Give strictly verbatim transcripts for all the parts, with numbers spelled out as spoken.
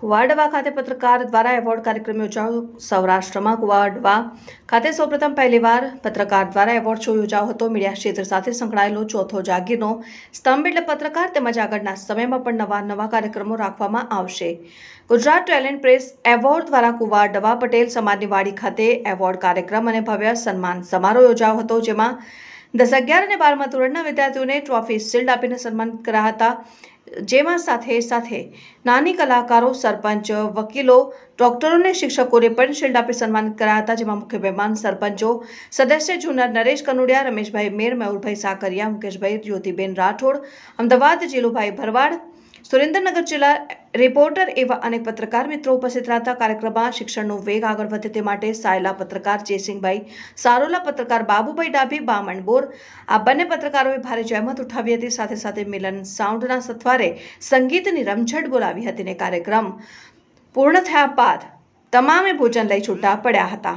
કુવાડવા ખાતે પત્રકાર દ્વારા એવોર્ડ કાર્યક્રમ યોજાયો। સૌરાષ્ટ્રમાં કુવાડવા ખાતે સૌપ્રથમ પહેલીવાર પત્રકાર દ્વારા એવોર્ડ શો યોજાયો હતો। મીડિયા ક્ષેત્ર સાથે સંકળાયેલો ચોથો જાગીરનો સ્તંભ એટલે પત્રકાર, તેમજ આગળના સમયમાં પણ નવા નવા કાર્યક્રમો રાખવામાં આવશે। ગુજરાત ટેલેન્ટ પ્રેસ એવોર્ડ દ્વારા કુવાડવા પટેલ સમાજની વાડી ખાતે એવોર્ડ કાર્યક્રમ અને ભવ્ય સન્માન સમારોહ યોજાયો હતો, જેમાં દસ અગિયાર અને બારમા ધોરણના વિદ્યાર્થીઓને ટ્રોફી, શિલ્ડ આપીને સન્માનિત કરાયા હતા, જેમાં સાથે સાથે નાની કલાકારો, સરપંચ, વકીલો, ડોક્ટરોને, શિક્ષકોને પણ શિલ્ડ આપી સન્માનિત કરાયા હતા, જેમાં મુખ્ય મહેમાન સરપંચો સદસ્ય જુનર નરેશ કનુડિયા, રમેશભાઈ મેર, મયુરભાઈ સાકરિયા, મુકેશભાઈ, જ્યોતિબેન રાઠોડ, અમદાવાદ જીલુભાઈ ભરવાડ, સુરેન્દ્રનગર જિલ્લા રિપોર્ટર એવા અનેક પત્રકાર મિત્રો ઉપસ્થિત રહ્યા હતા। કાર્યક્રમમાં શિક્ષણનો વેગ આગળ વધે તે માટે સાયલા પત્રકાર જયસિંહભાઈ સારોલા, પત્રકાર બાબુભાઈ ડાભી, બામણ બોર આ બંને પત્રકારોએ ભારે જહેમત ઉઠાવી હતી। સાથે સાથે મિલન સાઉન્ડના સથવારે સંગીતની રમઝટ બોલાવી હતી અને કાર્યક્રમ પૂર્ણ થયા બાદ તમામે ભોજન લઈ છૂટા પડ્યા હતા।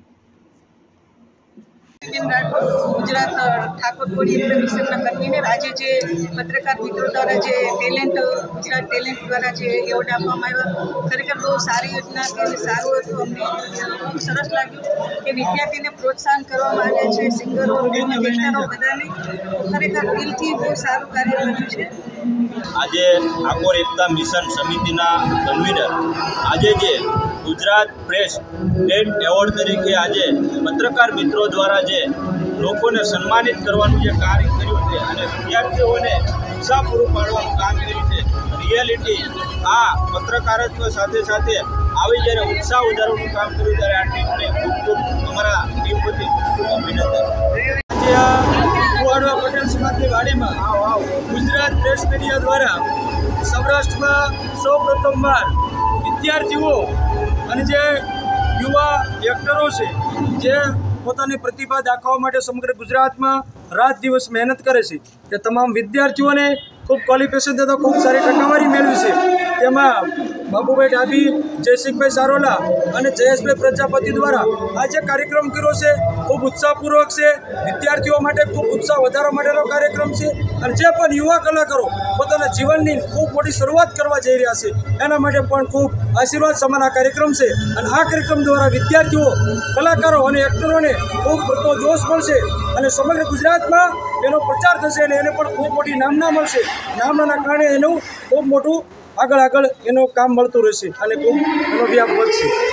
Gujarat Thakur courier mission convener आज जे पत्रकार मित्रों द्वारा जे टेलेंट गुजरात टेलेंट द्वारा जे एवॉर्ड आपवामां आव्यो, खरेखर बहुत सारी योजना के सारू हतुं। अमने खूब सरस लाग्युं कि विद्यार्थीने प्रोत्साहन करवामां आव्या छे। सिंगरो, एक्टरो बधाने खरेखर दिलथी बहुत सारू कार्य कर्युं छे। आज ठाकुर एकता मिशन समितिना कन्वीनर आज जे गुजरात प्रेस टेलेंट एवॉर्ड तरीके आज पत्रकार मित्रों द्वारा जे लोकोने सन्मानित करवानुं जे कार्य कर्युं छे अने विद्यार्थीओने उत्साह पूरो पाडवानुं काम कर्युं छे। रियलिटी आ पत्रकारत्व साथे साथे आवी ज्यारे उत्साह વધારવાનું કામ કર્યું ત્યારે આ ટીમને ખૂબ ખૂબ અમારા ટીમ વતી ખૂબ અભિનંદન। કુવાડવા પટેલ સમાજની વાડીમાં ગુજરાત પ્રેસ મીડિયા द्वारा સૌરાષ્ટ્રમાં સૌ પ્રથમવાર વિદ્યાર્થીઓ અને જે યુવા એક્ટરો છે જે પોતાની પ્રતિભા દાખવવા માટે સમગ્ર ગુજરાતમાં રાત દિવસ મહેનત કરે છે, તે તમામ વિદ્યાર્થીઓને ખૂબ ક્વોલિફિકેશન થતાં ખૂબ સારી ટકાવારી મેળવી છે। તેમાં બાબુભાઈ ડાભી, જયસિંહભાઈ સારોલા અને જયેશભાઈ પ્રજાપતિ દ્વારા આ જે કાર્યક્રમ કર્યો છે ખૂબ ઉત્સાહપૂર્વક છે। વિદ્યાર્થીઓ માટે ખૂબ ઉત્સાહ વધારવા માટેનો કાર્યક્રમ છે અને જે પણ યુવા કલાકારો પોતાના જીવનની ખૂબ મોટી શરૂઆત કરવા જઈ રહ્યા છે એના માટે પણ ખૂબ આશીર્વાદ સમાન આ કાર્યક્રમ છે। અને આ કાર્યક્રમ દ્વારા વિદ્યાર્થીઓ, કલાકારો અને એક્ટરોને ખૂબ મોટો જોશ મળશે અને સમગ્ર ગુજરાતમાં એનો પ્રચાર થશે અને એને પણ ખૂબ મોટી નામના મળશે। નામના કારણે એનું ખૂબ મોટું આગળ આગળ એનું કામ મળતું રહેશે અને ખૂબ એનો વ્યાપ વધશે।